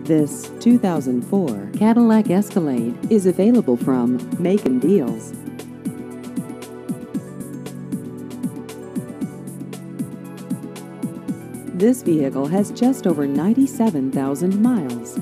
This 2004 Cadillac Escalade is available from Macon Deals. This vehicle has just over 97,000 miles.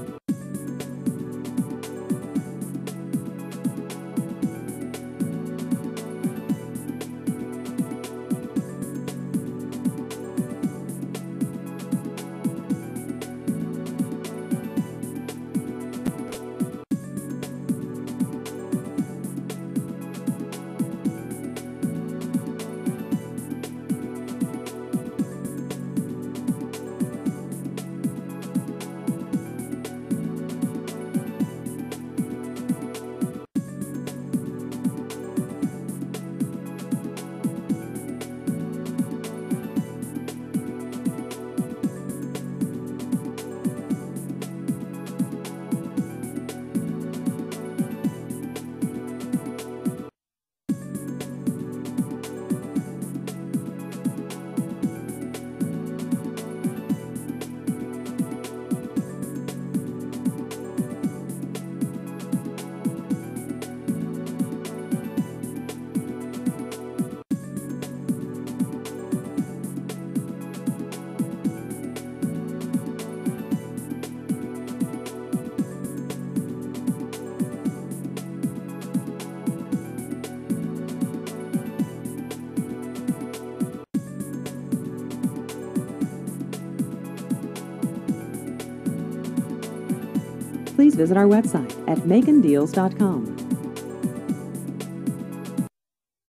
Please visit our website at macondeals.com.